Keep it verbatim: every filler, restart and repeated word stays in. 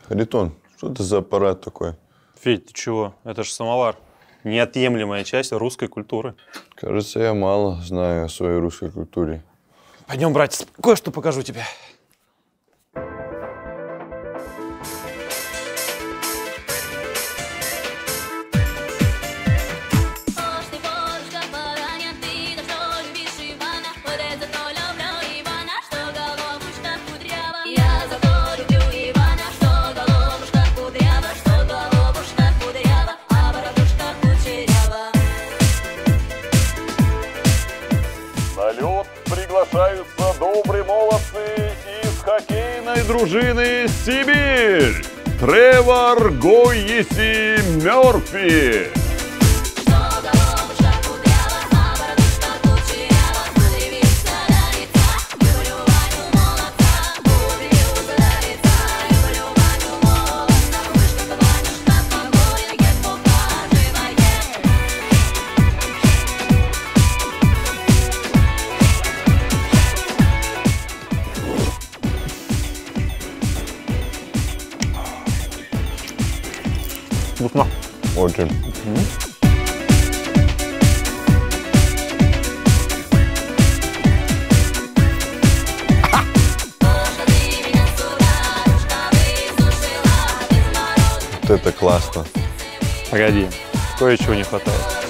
Харитон, что это за аппарат такой? Федь, ты чего? Это же самовар. Неотъемлемая часть русской культуры. Кажется, я мало знаю о своей русской культуре. Пойдем, братец, кое-что покажу тебе. На лед приглашаются добрые молодцы из хоккейной дружины «Сибирь». Тревор Гойеси Мёрфи. Вкусно. Очень. Вот это классно. Погоди, кое-чего не хватает.